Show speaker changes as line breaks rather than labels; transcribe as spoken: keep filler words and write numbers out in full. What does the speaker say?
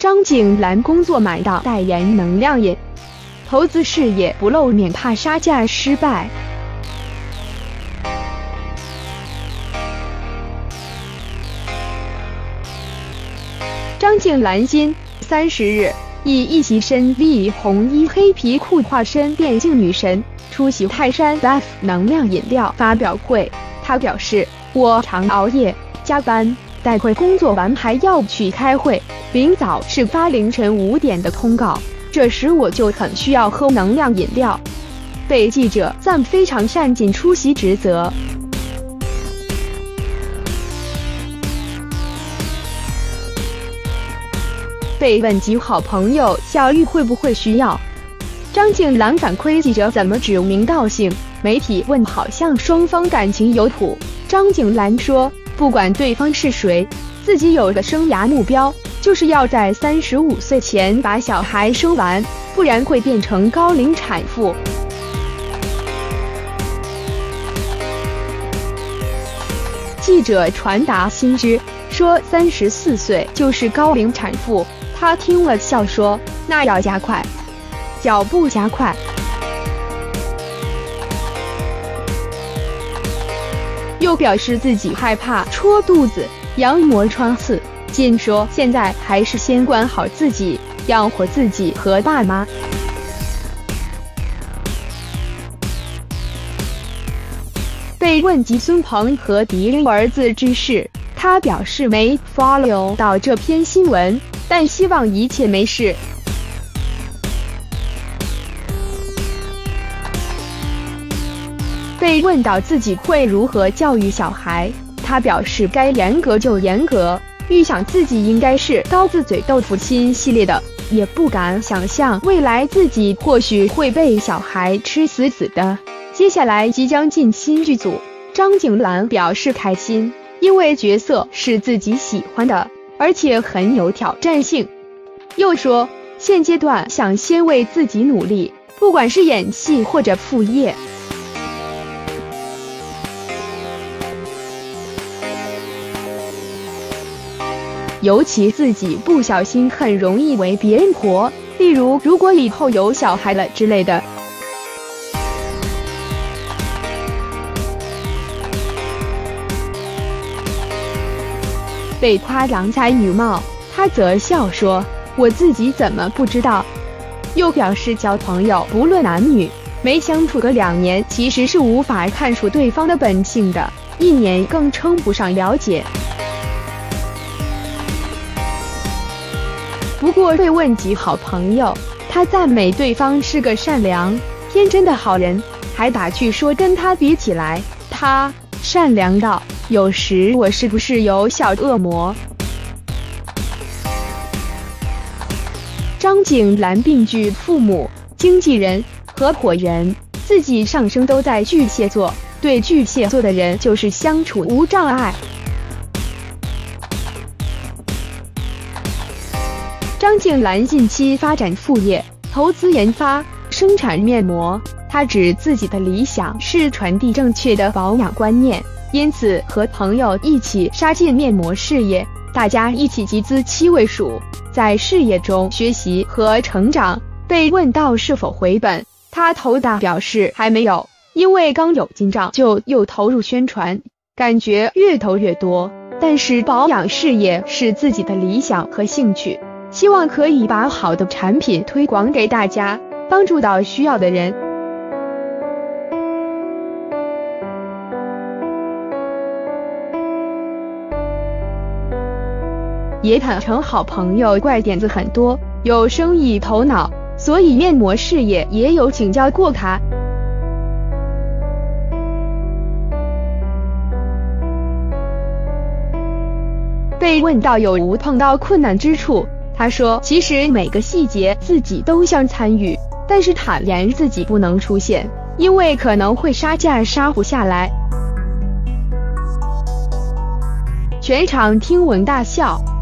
张景嵐工作满档代言能量饮，投资事业不露面怕杀价失败。张景嵐今三十日以一袭深 V 红衣黑皮裤化身电竞女神，出席泰山 S H E 能量饮料发表会。她表示：“我常熬夜加班，待会工作完还要去开会，领导是发凌晨五点的通告，这时我就很需要喝能量饮料。”被记者赞非常善尽出席职责。被问及好朋友小玉会不会需要，张景嵐反馈记者怎么指名道姓，媒体问好像双方感情有谱。张景嵐说，不管对方是谁，自己有个生涯目标，就是要在三十五岁前把小孩生完，不然会变成高龄产妇。记者传达新知，说三十四岁就是高龄产妇。他听了笑说：“那要加快脚步，加快。”又表示自己害怕戳肚子、羊膜穿刺，仅说现在还是先管好自己，养活自己和爸妈。被问及孙鹏和迪恩儿子之事，他表示没 follow 到这篇新闻，但希望一切没事。被问到自己会如何教育小孩，他表示该严格就严格，预想自己应该是刀子嘴豆腐心系列的，也不敢想象未来自己或许会被小孩吃死死的。接下来即将进新剧组，张景嵐表示开心，因为角色是自己喜欢的，而且很有挑战性。又说现阶段想先为自己努力，不管是演戏或者副业。尤其自己不小心很容易为别人活，例如如果以后有小孩了之类的。被夸郎才女貌，他则笑说：“我自己怎么不知道？”又表示交朋友不论男女，没相处个两年其实是无法看出对方的本性的，一年更称不上了解。不过被问及好朋友，他赞美对方是个善良、天真的好人，还打趣说跟他比起来，他善良到有时我是不是有小恶魔。张景嵐并具父母、经纪人、合伙人，自己上升都在巨蟹座，对巨蟹座的人就是相处无障碍。张景嵐近期发展副业，投资研发、生产面膜。他指自己的理想是传递正确的保养观念，因此和朋友一起杀进面膜事业，大家一起集资七位数，在事业中学习和成长。被问到是否回本，他头大表示还没有，因为刚有进账就又投入宣传，感觉越投越多。但是保养事业是自己的理想和兴趣，希望可以把好的产品推广给大家，帮助到需要的人。也坦诚好朋友怪点子很多，有生意头脑，所以面膜事业也有请教过他。被问到有无碰到困难之处，他说其实每个细节自己都想参与，但是坦言自己不能出现，因为可能会杀价杀不下来。全场听闻大笑。